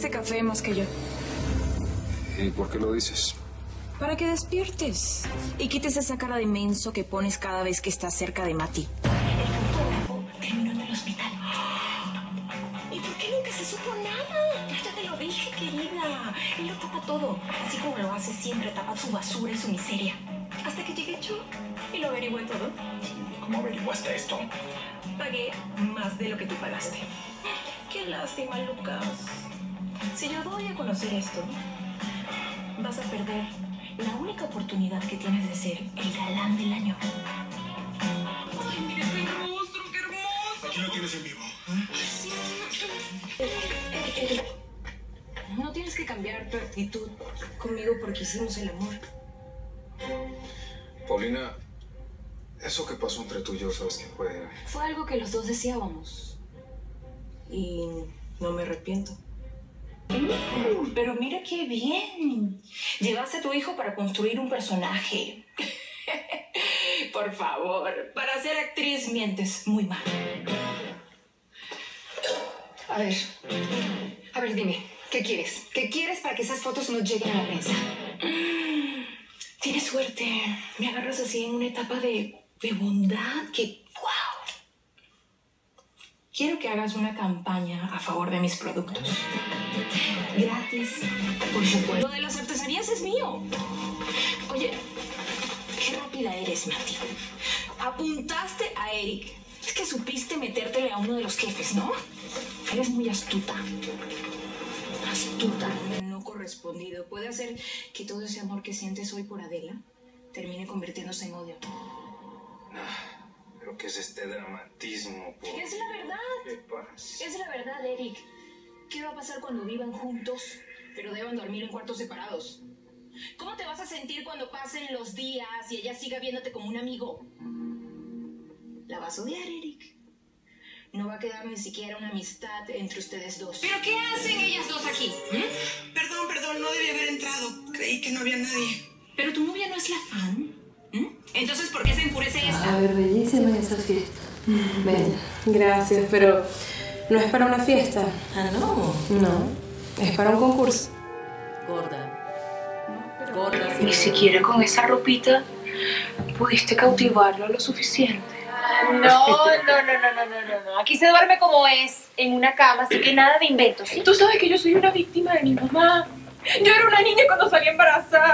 este café más que yo. ¿Y por qué lo dices? Para que despiertes y quites esa cara de menso que pones cada vez que estás cerca de Mati. El fotógrafo terminó en el hospital. ¿Y por qué nunca se supo nada? Ya te lo dije, querida. Él lo tapa todo. Así como lo hace siempre, tapa su basura y su miseria. Hasta que llegué yo y lo averigüé todo. ¿Cómo averiguaste esto? Pagué más de lo que tú pagaste. Qué lástima, Lucas. Si yo doy a conocer esto, vas a perder la única oportunidad que tienes de ser el galán del año. Ay, mira ese monstruo, qué hermoso. Aquí lo tienes en vivo. No tienes que cambiar tu actitud conmigo porque hicimos el amor. Paulina, eso que pasó entre tú y yo, ¿sabes qué fue? Fue algo que los dos deseábamos. Y no me arrepiento. Pero mira qué bien. Llevaste a tu hijo para construir un personaje. Por favor, para ser actriz mientes muy mal. A ver, dime, ¿qué quieres? ¿Qué quieres para que esas fotos no lleguen a la prensa? Tienes suerte. Me agarras así en una etapa de bondad que... ¡Wow! Quiero que hagas una campaña a favor de mis productos. Gratis, por supuesto. Lo de las artesanías es mío. Oye, qué rápida eres, Mati. Apuntaste a Eric. Es que supiste metértele a uno de los jefes, ¿no? Eres muy astuta. Astuta. No correspondido. Puede hacer que todo ese amor que sientes hoy por Adela termine convirtiéndose en odio. Pero ¿qué es este dramatismo? Es la verdad. ¿Qué pasa? Es la verdad, Eric. ¿Qué va a pasar cuando vivan juntos, pero deban dormir en cuartos separados? ¿Cómo te vas a sentir cuando pasen los días y ella siga viéndote como un amigo? La vas a odiar, Eric. No va a quedar ni siquiera una amistad entre ustedes dos. ¿Pero qué hacen ellas dos aquí? Perdón, no debí haber entrado. Creí que no había nadie. ¿Pero tu novia no es la fan? Entonces, ¿por qué se enfurece esta? A ver, bellísima esa fiesta. Ven, gracias, pero no es para una fiesta. Ah, no. No, es para un concurso. Gorda. Gorda. Ni siquiera con esa ropita pudiste cautivarlo lo suficiente. No. Aquí se duerme como es, en una cama, así que nada de inventos, ¿sí? Tú sabes que yo soy una víctima de mi mamá. Yo era una niña cuando salí embarazada.